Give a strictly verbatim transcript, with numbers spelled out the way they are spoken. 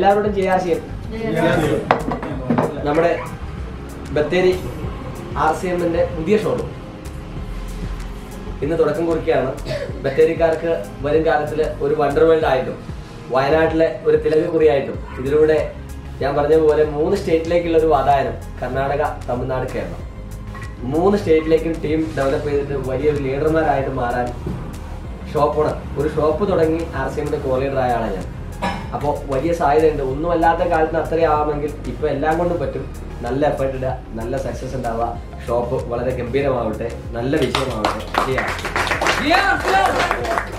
എല്ലാവരോടും ചെയ്യാർ ചെയ്യും. നമ്മുടെ ബത്തേരി ആർ സി എമ്മിന്റെ പുതിയ ഷോറൂം ഇന്ന് തുടക്കം കുറിക്കുകയാണ്. ബത്തേരിക്കാർക്ക് വരും കാലത്തിൽ ഒരു വണ്ടർ വേൾഡ് ആയിട്ടും വയനാട്ടിലെ ഒരു തിലക കുറിയായിട്ടും ഇതിലൂടെ ഞാൻ പറഞ്ഞതുപോലെ മൂന്ന് സ്റ്റേറ്റിലേക്കുള്ള ഒരു വാതായനം, കർണാടക, തമിഴ്നാട്, കേരളം, മൂന്ന് സ്റ്റേറ്റിലേക്കും ടീം ഡെവലപ്പ് ചെയ്തിട്ട് വലിയൊരു ലീഡർമാരായിട്ട് മാറാൻ ഷോപ്പ് ഓണർ ഒരു ഷോപ്പ് തുടങ്ങി ആർ സി എമ്മിന്റെ കോ ലീഡർ ആയ ആളാണ് ഞാൻ. അപ്പോൾ വലിയ സാധ്യതയുണ്ട്. ഒന്നുമല്ലാത്ത കാലത്തിന് അത്രയും ആവാമെങ്കിൽ ഇപ്പൊ എല്ലാം കൊണ്ടും പറ്റും. നല്ല എഫേർട്ട് ഇടുക, നല്ല സക്സസ് ഉണ്ടാവുക, ഷോപ്പ് വളരെ ഗംഭീരമാവട്ടെ, നല്ല വിജയമാവട്ടെ. ചെയ്യാം.